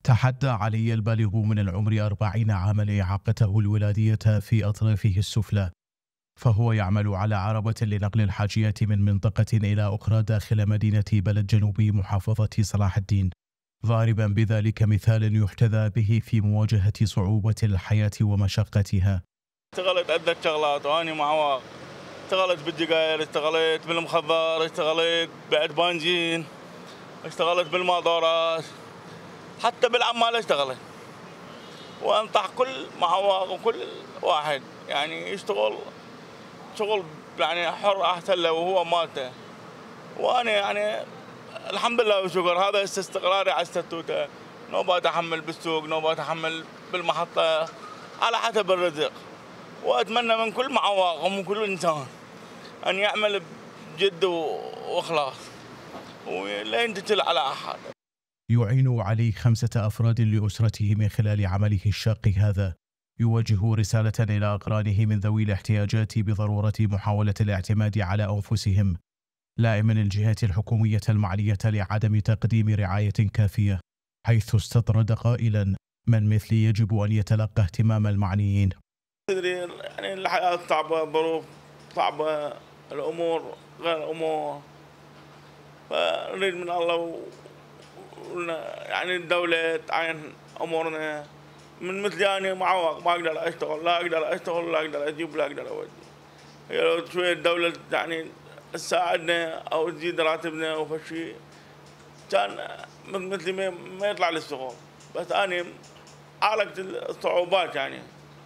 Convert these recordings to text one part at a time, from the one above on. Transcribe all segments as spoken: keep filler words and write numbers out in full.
تحدى علي البالغ من العمر أربعين عاما إعاقته الولادية في أطرافه السفلى، فهو يعمل على عربة لنقل الحاجيات من منطقة إلى أخرى داخل مدينة بلد جنوبي محافظة صلاح الدين، ضاربا بذلك مثال يحتذى به في مواجهة صعوبة الحياة ومشقتها. اشتغلت عدة شغلات وأنا معواق، اشتغلت بالدقاير، اشتغلت بالمخدر، اشتغلت بعد بنزين، اشتغلت بالماطورات، حتى بالعمال اشتغلت. وانصح كل معواق وكل واحد يعني يشتغل شغل يعني حر احسن له وهو مالته. وانا يعني الحمد لله وشكر، هذا استقراري على الستوته، نوبات احمل بالسوق، نوبات احمل بالمحطه على حسب الرزق. واتمنى من كل معواق ومن كل انسان ان يعمل بجد واخلاص ولا ينتكل على احد. يعين علي خمسة أفراد لأسرته من خلال عمله الشاق هذا، يوجه رسالة إلى أقرانه من ذوي الاحتياجات بضرورة محاولة الاعتماد على أنفسهم، لائما الجهات الحكومية المعنية لعدم تقديم رعاية كافية، حيث استطرد قائلا: من مثلي يجب أن يتلقى اهتمام المعنيين. تدري يعني الحياة صعبة، ظروف صعبة، الأمور غير أمور، فنريد من الله يعني الدولة تعين أمورنا. من مثلي أنا معوق ما أقدر أشتغل، لا أقدر أشتغل، لا أقدر أجيب، لا أقدر أودي. هي لو شوية الدولة يعني تساعدنا أو تزيد راتبنا أو فشي كان مثلي ما يطلع للشغل. بس أنا عالجت الصعوبات يعني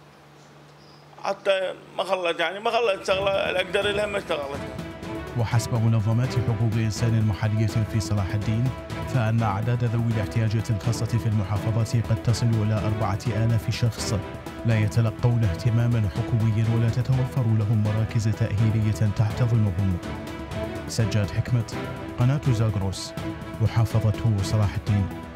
حتى ما خلت يعني ما خلت شغلة أقدر لها ما اشتغلت. وحسب منظمات حقوق الإنسان المحلية في صلاح الدين، فأن أعداد ذوي الاحتياجات الخاصة في المحافظات قد تصل إلى أربعة آلاف شخص لا يتلقون اهتماما حكوميا ولا تتوفر لهم مراكز تأهيلية تحتضنهم. سجاد حكمت، قناة زاغروس، محافظة صلاح الدين.